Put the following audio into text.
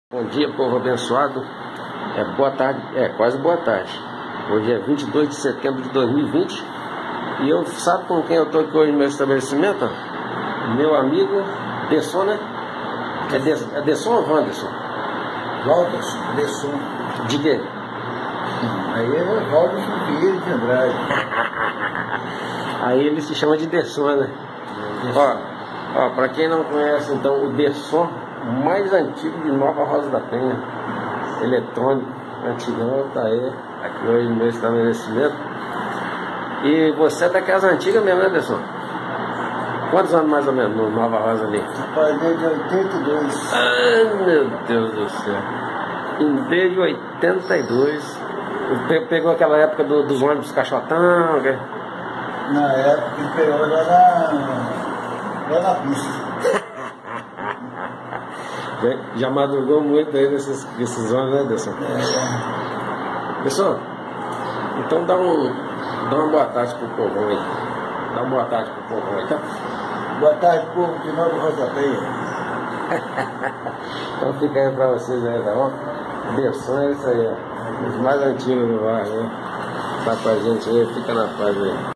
Bom dia, povo abençoado. Boa tarde, quase boa tarde. Hoje é 22 de setembro de 2020. E eu, sabe com quem eu estou aqui hoje no meu estabelecimento? Meu amigo Desson, né? É Desson ou Wanderson? Walderson, Desson. De quê? Aí é Walderson Vieira de Andrade. Aí ele se chama de Desson, né? Ó, pra quem não conhece, então, o Desson mais antigo de Nova Rosa da Penha, eletrônico, antigão, tá aí, aqui hoje no meu estabelecimento. E você é daquelas antigas mesmo, né, Desson? Quantos anos mais ou menos no Nova Rosa ali? Rapaz, desde 82. Ai, meu Deus do céu. Desde 82. Pegou aquela época dos ônibus caixotão, que... Na época que pegou lá na pista. Já madrugou muito aí nesses ônibus, né, Desson? Desson, então dá uma boa tarde pro povão aí. Dá uma boa tarde pro povão aí, tá? Boa tarde, povo de Nova Rosa da Penha. Então fica aí pra vocês aí, tá bom? Desson é isso aí, ó. Os mais antigos do bairro, né? Tá com a gente aí, fica na paz aí.